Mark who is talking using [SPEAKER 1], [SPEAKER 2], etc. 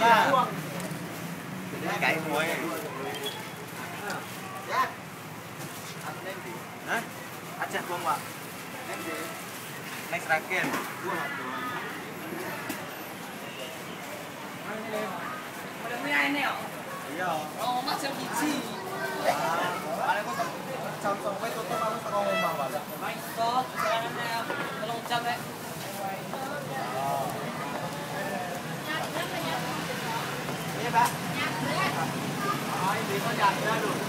[SPEAKER 1] Pak.
[SPEAKER 2] Ini kayak semuanya.
[SPEAKER 1] Ya.
[SPEAKER 2] Hah? Ajak gua, Pak. Next Raken.
[SPEAKER 3] Udah punya ini ya?
[SPEAKER 2] Iya.
[SPEAKER 3] Oh, Mas jam 1.
[SPEAKER 2] Paling kok jam 9 tutup aku teko omah, Pak.
[SPEAKER 3] Main stop, jalanannya tolong jam ya.
[SPEAKER 2] Iya, Pak.
[SPEAKER 3] Ah, ini kok jaga dulu.